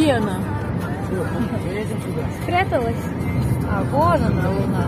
Где она? Спряталась? А, вон она, луна.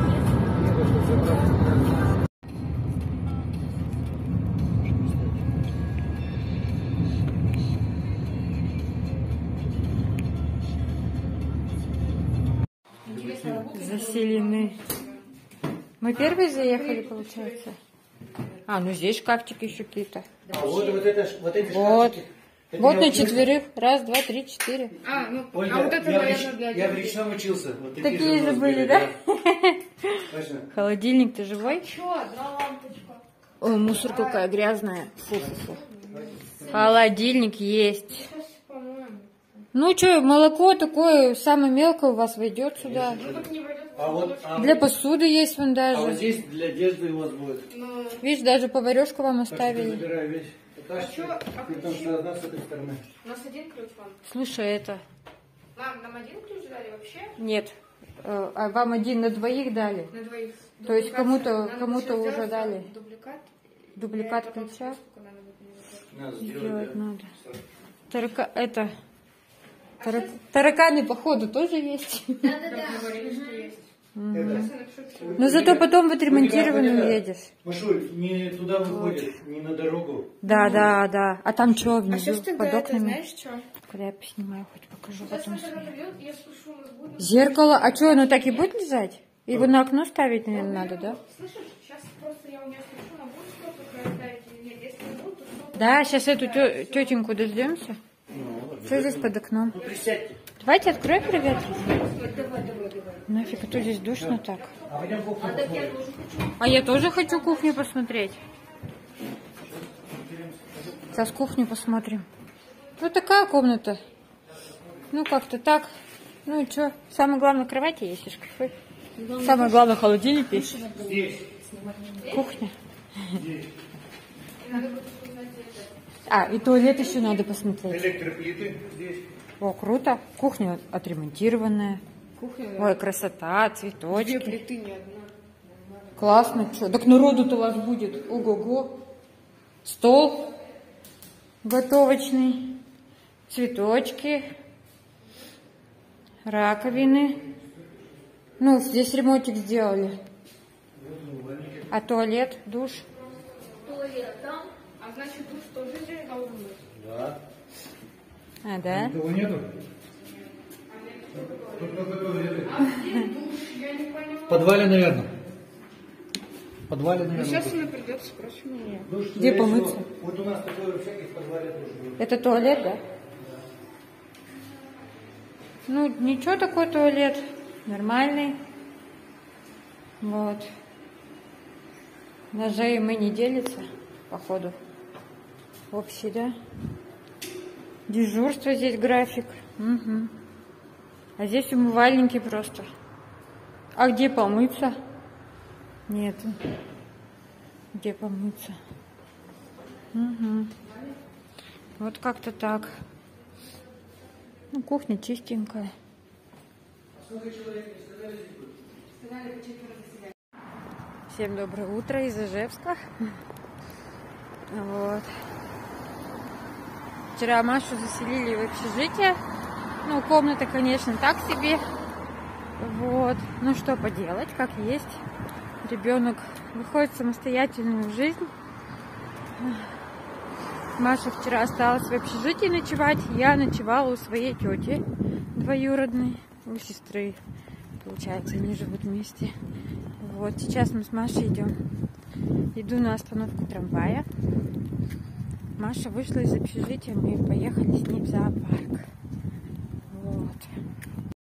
Заселены. Мы первые заехали, получается? А, ну здесь шкафчики еще какие-то. А вот эти Вот. шкафчики. Вот на четверых. Раз, два, три, четыре. Ольга, а вот это, наверное, для я в речном учился. Вот Такие же были, да? Холодильник, ты живой? Чё, одна лампочка. Ой, мусор какая грязная. Фу-фу-фу. Холодильник есть. Сейчас, по-моему. Ну что, молоко такое, самое мелкое у вас войдет сюда. Ну, так не войдет. Для посуды есть вон А вот даже. здесь для одежды у вас будет. Ну, Видишь, даже поварешку вам Так что оставили. забирай вещь. чё, а Потому ключи? что одна с этой стороны. у нас один ключ вам. Слушай, это... Нам один ключ дали вообще? Нет. А вам один на двоих дали? На двоих. То есть Дубликация. кому-то Надо уже сделать дали? Дубликат. Дубликат Потом ключа? сколько надо будет мне Надо Сделать сделать, да. надо. Тараканы, походу, тоже есть. Да, говорили, что есть. Но зато потом в отремонтированном едешь. Машуль, не туда выходит, не на дорогу. Да. А там что А внизу, сейчас тогда под это, окнами? знаешь, что? Когда я поснимаю, хоть покажу потом. Я слышу, у нас будет... Зеркало, а что, оно так и будет лежать? Его на окно ставить, наверное, надо, да? Слышишь, сейчас просто я у нее спрошу, она будет что-то проверять или нет. Если не будет, то что? Да, сейчас эту тетеньку дождемся. Что здесь под окном? Ну, присядьте. Давайте откроем, ребят. Давай. Нафиг, а то здесь душно так. А пойдем кухню посмотрим. А я тоже хочу кухню посмотреть. Сейчас кухню посмотрим. Вот такая комната. Ну, как-то так. Ну и что? Самое главное, кровати есть и шкафы. Самое главное, холодильник есть. Здесь. Кухня. А, и туалет еще надо посмотреть. Электроплиты здесь. О, круто. Кухня отремонтированная. Ой, красота, цветочки. Плиты не одна. Классно, что? Так народу-то у вас будет. Ого-го. Стол готовочный. Цветочки. Раковины. Ну, здесь ремонтик сделали. А туалет, душ? Туалет там, а значит душ тоже здесь должен быть. Да. А, да? Никого нету? Тут только туалеты. Я не поняла. В подвале, наверное. В подвале, наверное. Сейчас мне придется спросить меня. Душ, Где скорее помыться? всего. Вот у нас такое всякое в подвале тоже будет. Это туалет, да? Ну, ничего, такой туалет. Нормальный. Вот. Ножей мы не делится, походу. Общий, да? Дежурство здесь график. Угу. А здесь умывальники просто. А где помыться? Нету. Где помыться? Угу. Вот как-то так. Ну, кухня чистенькая. Всем доброе утро из Ижевска. Вот. Вчера Машу заселили в общежитие. Ну, комната, конечно, так себе. Вот. Ну, что поделать, как есть. Ребенок выходит в самостоятельную жизнь. Маша вчера осталась в общежитии ночевать. Я ночевала у своей тети двоюродной, у сестры. Получается, они живут вместе. Вот, сейчас мы с Машей идем. Иду на остановку трамвая. Маша вышла из общежития, мы поехали с ней в зоопарк.